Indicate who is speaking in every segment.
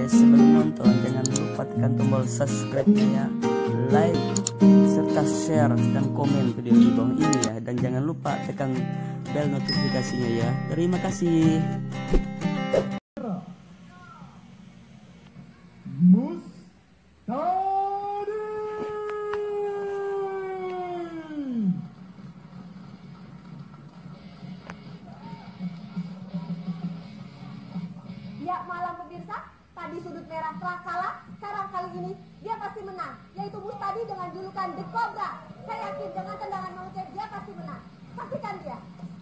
Speaker 1: sebelum nonton jangan lupa tekan tombol subscribe-nya, like serta share dan komen video di bawah ini ya, dan jangan lupa tekan bel notifikasinya ya. Terima kasih.
Speaker 2: Ya malam pemirsa, tadi sudut merah telah kalah, sekarang kali ini dia pasti menang, yaitu Mustadi dengan julukan The Cobra. Saya yakin dengan tendangan manusia dia pasti menang. Saksikan dia.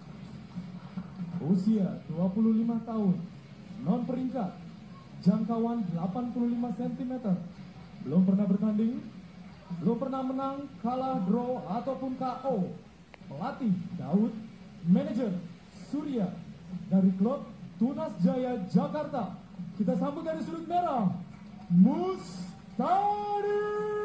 Speaker 3: Usia 25 tahun, non peringkat, jangkauan 85 cm, belum pernah bertanding, belum pernah menang, kalah, draw, ataupun KO. Pelatih Daud, manajer Surya, dari klub Tunas Jaya Jakarta. Kita sambut dari sudut merah, Mustadi.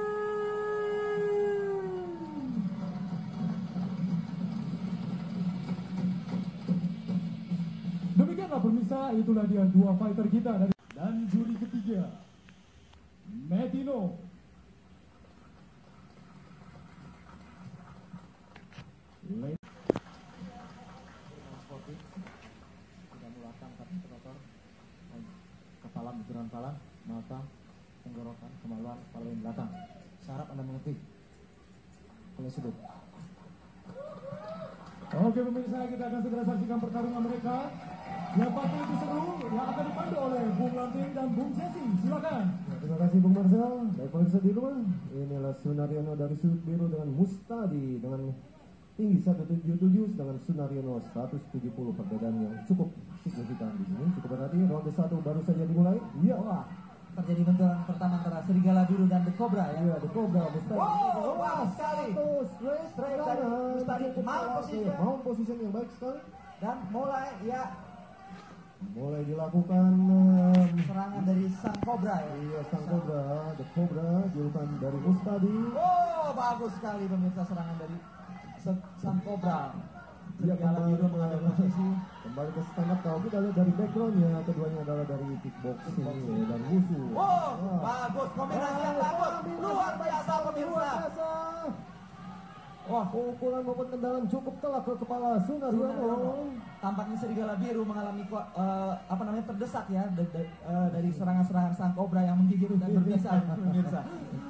Speaker 3: Demikianlah pemirsa, itulah dia dua fighter kita dari dan juri ketiga, Medino. Sudah mulai angkat rotor, kepala benturan kepala, mata, tenggorokan, kemaluan, kepala yang belakang. Syarat Anda mengerti. Oleh sudut. Oke pemirsa, kita akan segera saksikan pertarungan mereka. Yang pasti itu seru, yang akan dipandu oleh Bung Lanting dan Bung Jesse. Silakan.
Speaker 4: Ya, terima kasih Bung Marcel. Baik pemirsa di rumah, inilah Sunaryono dari sudut biru dengan Mustadi dengan tinggi 177, sedangkan Sunaryono 170. Perbedaan yang cukup signifikan di sini. Cukup berarti ronde 1 baru saja dimulai. Iya.
Speaker 5: Wah, terjadi benturan pertama antara Serigala Biru dan The Cobra ya.
Speaker 4: Iya, The Cobra Mustadi.
Speaker 5: Wow, bagus sekali.
Speaker 4: Straight
Speaker 5: dari Mustadi.
Speaker 4: Mau position yang baik sekali.
Speaker 5: Dan mulai ya
Speaker 4: Mulai dilakukan
Speaker 5: serangan dari Sang Cobra ya.
Speaker 4: Iya, Sang Cobra, The Cobra, julukan dari Mustadi.
Speaker 5: Oh, bagus sekali pemirsa serangan dari Sang Cobra.
Speaker 4: Dia
Speaker 5: Serigala Biru mengambil posisi.
Speaker 4: Kembali ke stand up. Kalau kita lihat dari backgroundnya, keduanya adalah dari kickboxing dan wusu.
Speaker 5: Wow, bagus, kombinasi yang bagus, luar biasa pemirsa.
Speaker 4: Wah, pukulan maupun tendangan cukup telak ke kepala Sunaryono.
Speaker 5: Tampaknya Serigala Biru mengalami terdesak ya dari serangan-serangan Sang Cobra yang menggigit dan berbisa pemirsa.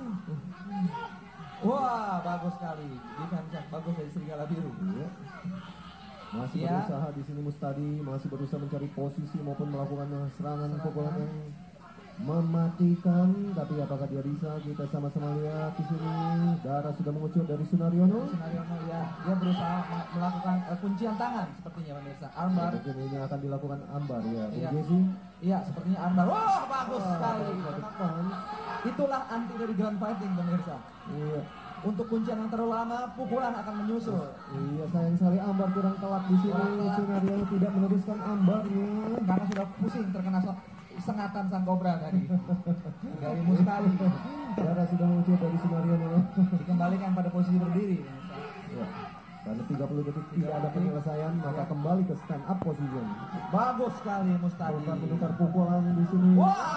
Speaker 5: Wah, bagus sekali. Defense yang bagus dari Serigala Biru.
Speaker 4: Iya. Masih berusaha di sini Mustadi, masih berusaha mencari posisi maupun melakukan serangan pukulan yang mematikan, tapi apakah dia bisa? Kita sama-sama lihat di sini. Darah sudah mengucur dari Sunaryono.
Speaker 5: Sunaryono ya, dia berusaha melakukan kuncian tangan sepertinya pemirsa. Armbar.
Speaker 4: Mungkin ini akan dilakukan armbar ya.
Speaker 5: Iya.
Speaker 4: Jesse.
Speaker 5: Iya, sepertinya armbar. Wah, bagus sekali.
Speaker 4: Tekan.
Speaker 5: Itulah anti dari ground fighting pemirsa.
Speaker 4: Iya.
Speaker 5: Untuk kuncian yang terlalu lama, pukulan akan menyusul.
Speaker 4: Iya, sayang sekali ambar kurang telak di sini. Sunaryono tidak meneruskan ambarnya
Speaker 5: Karena sudah pusing terkena sengatan Sang Cobra tadi dari Mustadi.
Speaker 4: Darah sudah mengucur dari Sunaryono.
Speaker 5: Dikembalikan pada posisi berdiri.
Speaker 4: Ya. Karena 30 detik tidak ada penyelesaian, maka kembali ke stand up position.
Speaker 5: Bagus sekali Mustadi.
Speaker 4: Menukar pukulan di sini.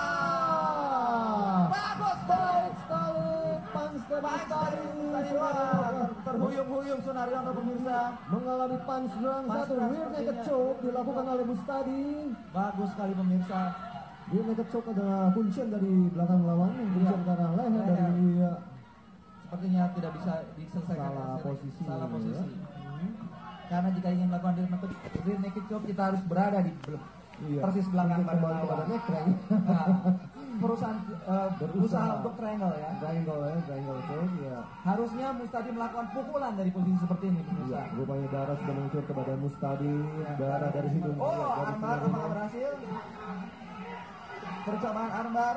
Speaker 5: Wah, bagus
Speaker 4: Baik sekali, punch dari Mustadi.
Speaker 5: Terhuyung-huyung Sunaryono pemirsa.
Speaker 4: Mengalami punch round satu, rear naked choke dilakukan oleh Mustadi.
Speaker 5: Bagus sekali pemirsa.
Speaker 4: Rear naked choke adalah kuncian dari belakang lawan, kuncian ke arah leher dari
Speaker 5: Sepertinya tidak bisa diselesaikan. Salah posisi. Karena jika ingin melakukan rear naked choke, kita harus berada di persis belakang badan
Speaker 4: kembali kepada
Speaker 5: lawan.
Speaker 4: neck crank.
Speaker 5: Perusahaan berusaha untuk triangle ya.
Speaker 4: Triangle choke ya.
Speaker 5: Harusnya Mustadi melakukan pukulan dari posisi seperti ini pemirsa.
Speaker 4: Iya, rupanya darah sudah mengucur kepada Mustadi. Darah dari situ.
Speaker 5: Oh, armbar apakah berhasil? Percobaan armbar.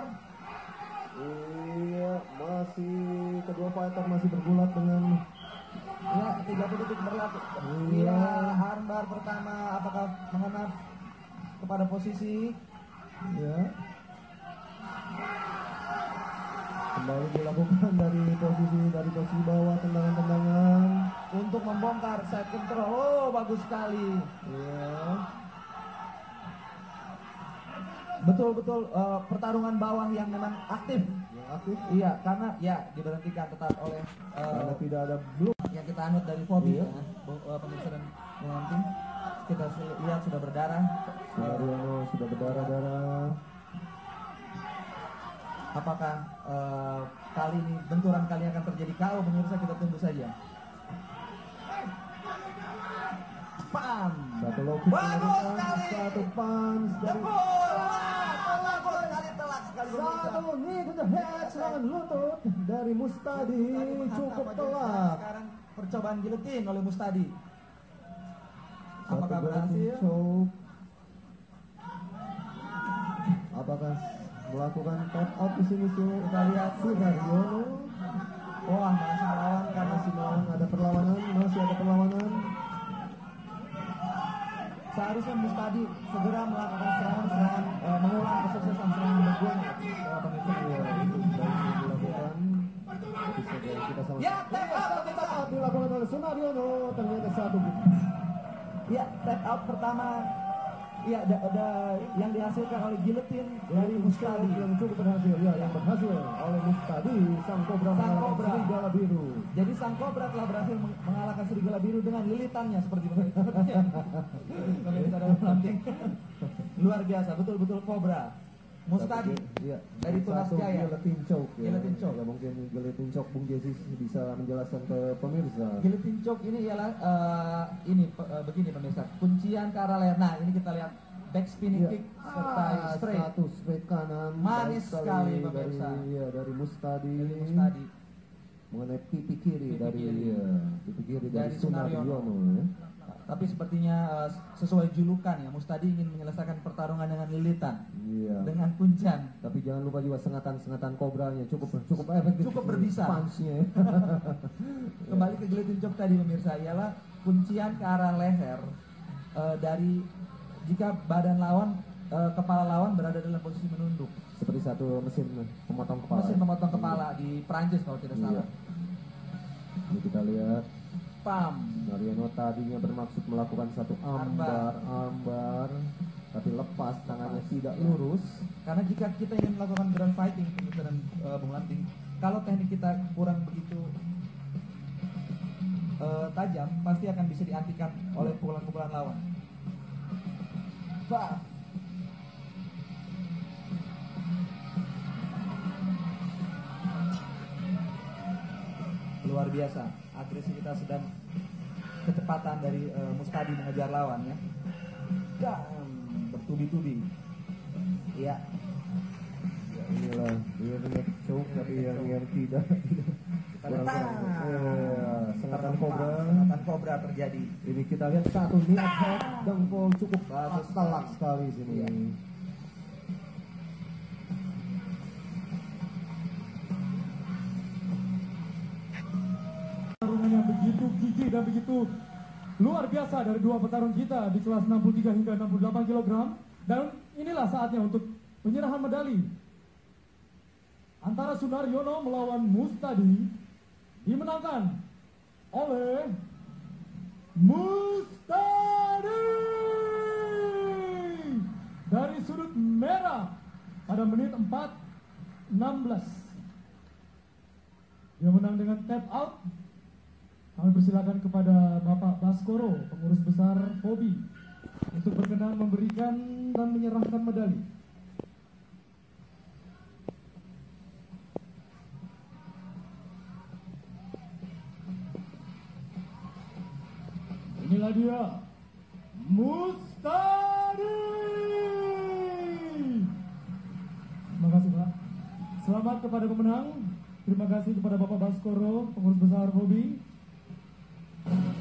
Speaker 4: Iya, masih kedua fighter masih bergulat dengan
Speaker 5: Ya, 30 detik berlaku.
Speaker 4: Iya.
Speaker 5: Armbar pertama apakah mengenai kepada posisi?
Speaker 4: ya. Kembali dilakukan dari posisi bawah, tendangan-tendangan
Speaker 5: Untuk membongkar side control. Oh, bagus sekali.
Speaker 4: ya.
Speaker 5: Betul-betul pertarungan bawah yang memang aktif.
Speaker 4: Yang aktif.
Speaker 5: Iya, karena ya diberhentikan tetap oleh
Speaker 4: Karena tidak ada blue.
Speaker 5: yang kita anut dari Fobi
Speaker 4: Iya.
Speaker 5: ya, pemirsa dan penonton. Kita lihat sudah berdarah.
Speaker 4: Sunaryono sudah berdarah-darah.
Speaker 5: Apakah kali ini benturan kali akan terjadi KO, pemirsa, kita tunggu saja. Pam.
Speaker 4: Satu low kick
Speaker 5: Bagus
Speaker 4: mengerikan,
Speaker 5: sekali.
Speaker 4: satu punch dari
Speaker 5: Telak sekali pemirsa.
Speaker 4: satu knee to the head, serangan lutut dari Mustadi cukup
Speaker 5: Menghantam
Speaker 4: telak.
Speaker 5: sekarang percobaan giletin oleh Mustadi.
Speaker 4: Satu
Speaker 5: Apakah
Speaker 4: guillotine
Speaker 5: berhasil?
Speaker 4: choke. Apakah melakukan tap out di sini tuh?
Speaker 5: Kita lihat
Speaker 4: Sunaryono
Speaker 5: wah, masih melawan karena
Speaker 4: masih melawan, ada perlawanan, masih ada perlawanan.
Speaker 5: seharusnya Mustadi segera melakukan serangan-serangan mengulang kesuksesan serangan berguna. Pemirsa,
Speaker 4: Iya, itu sudah dilakukan. Bisa kita sama.
Speaker 5: ya, tap out,
Speaker 4: Tap out dilakukan oleh Sunaryono, ternyata satu.
Speaker 5: ya, tap out pertama. Ya, yang dihasilkan oleh giletin dari Mustadi.
Speaker 4: Yang cukup berhasil, ya, yang berhasil oleh Mustadi, sang kobra
Speaker 5: Sang
Speaker 4: mengalahkan
Speaker 5: Kobra.
Speaker 4: serigala biru.
Speaker 5: Jadi sang kobra telah berhasil mengalahkan serigala biru dengan lilitannya seperti pemirsa dan pelanting. Luar biasa, betul-betul kobra. Mustadi
Speaker 4: Iya.
Speaker 5: dari Tunas
Speaker 4: Satu
Speaker 5: Jaya.
Speaker 4: guillotine choke, ya.
Speaker 5: Guillotine choke.
Speaker 4: Ya, mungkin guillotine choke Bung Jesse bisa menjelaskan ke pemirsa.
Speaker 5: Guillotine choke ini ialah begini pemirsa, kuncian ke arah leher. Nah, ini kita lihat back spinning
Speaker 4: Iya.
Speaker 5: kick serta straight.
Speaker 4: Satu straight kanan.
Speaker 5: Manis
Speaker 4: baik
Speaker 5: sekali, pemirsa.
Speaker 4: Dari Mustadi.
Speaker 5: Dari Mustadi.
Speaker 4: Mengenai pipi kiri
Speaker 5: Pipi
Speaker 4: dari
Speaker 5: kiri.
Speaker 4: pipi kiri
Speaker 5: Dari
Speaker 4: dari Sunaryono. Ya.
Speaker 5: Tapi sepertinya sesuai julukan ya, Mustadi ingin menyelesaikan pertarungan dengan lilitan,
Speaker 4: Iya.
Speaker 5: dengan kuncian.
Speaker 4: Tapi jangan lupa juga sengatan kobranya cukup efektif.
Speaker 5: Cukup berbisa.
Speaker 4: Punch-nya.
Speaker 5: Kembali ke guillotine choke tadi pemirsa, ialah kuncian ke arah leher dari jika badan lawan kepala lawan berada dalam posisi menunduk.
Speaker 4: Seperti satu mesin pemotong kepala.
Speaker 5: Mesin memotong kepala di Prancis kalau tidak
Speaker 4: Iya.
Speaker 5: salah.
Speaker 4: Ini kita lihat
Speaker 5: Pam.
Speaker 4: Naryono tadinya bermaksud melakukan satu armbar, tapi lepas, tangannya tidak lurus.
Speaker 5: Karena jika kita ingin melakukan ground fighting pemirsa dan Bung Lanting, kalau teknik kita kurang begitu tajam, pasti akan bisa diartikan oleh pukulan-pukulan lawan. Bah. Luar biasa agresivitas dan kecepatan dari Mustadi mengejar lawan ya. Dan bertubi-tubi. Iya.
Speaker 4: Ya, inilah dia neck choke, tapi yang tidak sengatan kobra.
Speaker 5: Sengatan kobra terjadi.
Speaker 4: Ini kita lihat satu niat head dengkul cukup
Speaker 5: Bagus
Speaker 4: telak sekali sini.
Speaker 5: Iya.
Speaker 3: Pertarungan yang begitu gigih dan begitu luar biasa dari dua petarung kita di kelas 63 hingga 68 kg. Dan inilah saatnya untuk penyerahan medali antara Sunaryono melawan Mustadi, dimenangkan oleh Mustadi dari sudut merah pada menit 4:16. Dia menang dengan tap out. Kami persilakan kepada Bapak Baskoro, pengurus besar Fobi, untuk berkenan memberikan dan menyerahkan medali. Inilah dia, Mustadi. Terima kasih, Pak. Selamat kepada pemenang. Terima kasih kepada Bapak Baskoro, pengurus besar Fobi.